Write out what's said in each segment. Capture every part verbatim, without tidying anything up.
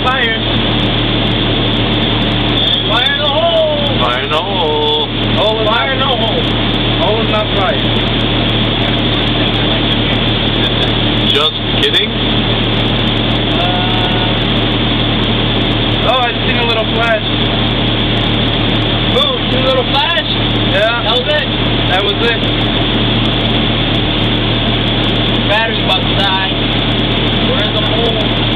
firing. Fire in the hole. Fire in the hole. Hole is fire in the hole. Hole is not fire. Just kidding. Uh, oh, I seen a little flash. Ooh, seen a little flash? Yeah. That was it. That was it. Battery's about to die. Where's the hole?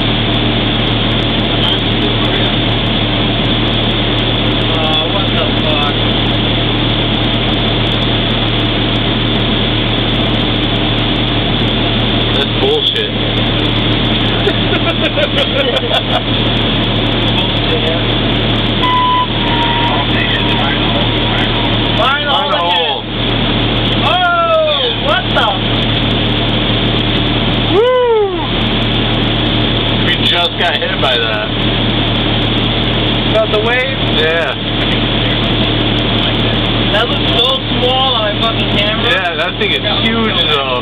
Uh, what the fuck? That's bullshit. Fire in the hole. Oh, what the? Woo! We just got hit by that. Got the wave? Yeah. That looks so small on my fucking camera. Yeah, that thing is huge though.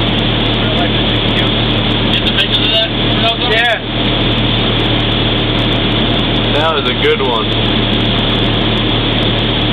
Get the pictures of that? Yeah. That was a good one.